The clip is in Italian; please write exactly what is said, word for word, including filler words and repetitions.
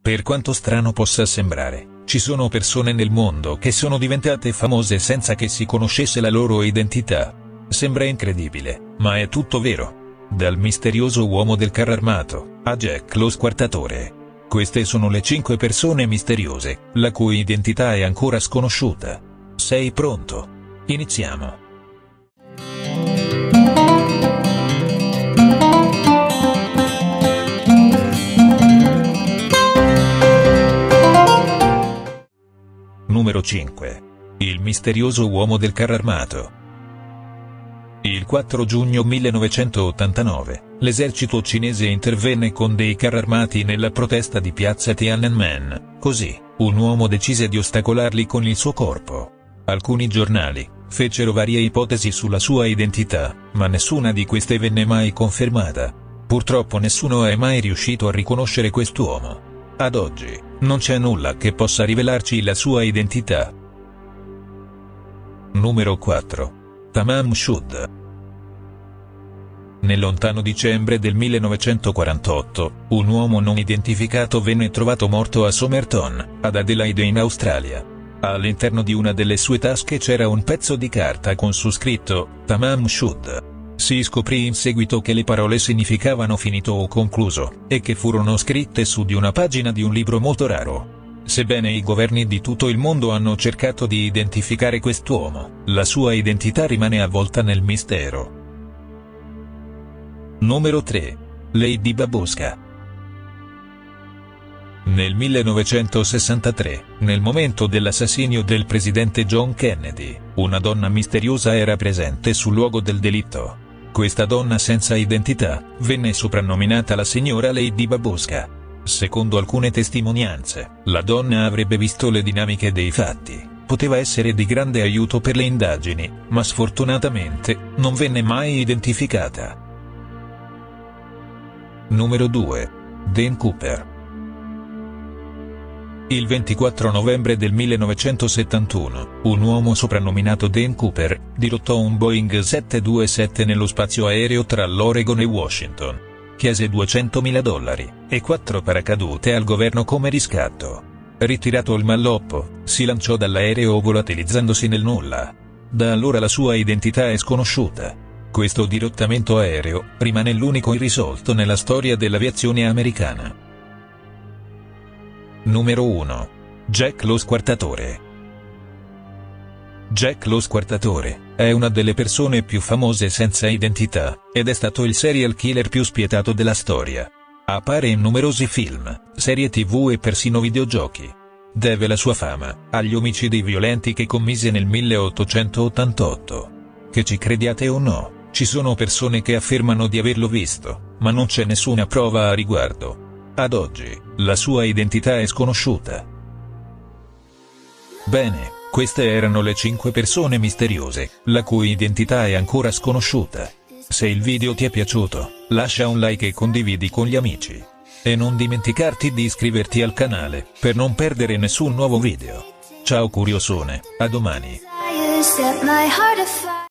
Per quanto strano possa sembrare, ci sono persone nel mondo che sono diventate famose senza che si conoscesse la loro identità. Sembra incredibile, ma è tutto vero. Dal misterioso uomo del carro armato, a Jack lo squartatore. Queste sono le cinque persone misteriose, la cui identità è ancora sconosciuta. Sei pronto? Iniziamo. Numero cinque. Il misterioso uomo del carro armato. Il quattro giugno millenovecentottantanove, l'esercito cinese intervenne con dei carri armati nella protesta di piazza Tiananmen. Così, un uomo decise di ostacolarli con il suo corpo. Alcuni giornali fecero varie ipotesi sulla sua identità, ma nessuna di queste venne mai confermata. Purtroppo nessuno è mai riuscito a riconoscere quest'uomo. Ad oggi, non c'è nulla che possa rivelarci la sua identità. Numero quattro. Tamam Shud. Nel lontano dicembre del millenovecentoquarantotto, un uomo non identificato venne trovato morto a Somerton, ad Adelaide in Australia. All'interno di una delle sue tasche c'era un pezzo di carta con su scritto, Tamam Shud. Si scoprì in seguito che le parole significavano finito o concluso, e che furono scritte su di una pagina di un libro molto raro. Sebbene i governi di tutto il mondo hanno cercato di identificare quest'uomo, la sua identità rimane avvolta nel mistero. Numero tre. Lady Babushka. Nel millenovecentosessantatré, nel momento dell'assassinio del presidente John Kennedy, una donna misteriosa era presente sul luogo del delitto. Questa donna senza identità venne soprannominata la signora Lady Babushka. Secondo alcune testimonianze, la donna avrebbe visto le dinamiche dei fatti, poteva essere di grande aiuto per le indagini, ma sfortunatamente non venne mai identificata. Numero due. Dan Cooper. Il ventiquattro novembre del millenovecentosettantuno, un uomo soprannominato Dan Cooper dirottò un Boeing sette due sette nello spazio aereo tra l'Oregon e Washington. Chiese duecentomila dollari e quattro paracadute al governo come riscatto. Ritirato il malloppo, si lanciò dall'aereo volatilizzandosi nel nulla. Da allora la sua identità è sconosciuta. Questo dirottamento aereo rimane l'unico irrisolto nella storia dell'aviazione americana. Numero uno. Jack lo squartatore. Jack lo squartatore è una delle persone più famose senza identità, ed è stato il serial killer più spietato della storia. Appare in numerosi film, serie tv e persino videogiochi. Deve la sua fama agli omicidi violenti che commise nel milleottocentottantotto. Che ci crediate o no, ci sono persone che affermano di averlo visto, ma non c'è nessuna prova a riguardo. Ad oggi, la sua identità è sconosciuta. Bene, queste erano le cinque persone misteriose, la cui identità è ancora sconosciuta. Se il video ti è piaciuto, lascia un like e condividi con gli amici. E non dimenticarti di iscriverti al canale, per non perdere nessun nuovo video. Ciao curiosone, a domani.